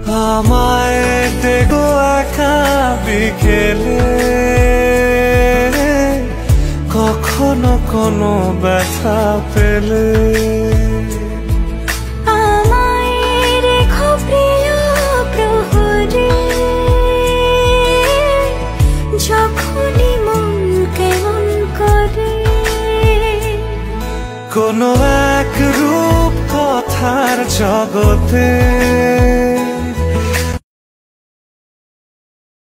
আমায় দেখো একা বিকেলে, কখনো কোনো ব্যথা পেলে আমায় রেখো প্রিয় প্রহরে, যখনই মন কেমন করে। কোনো এক রূপ কথার জগতে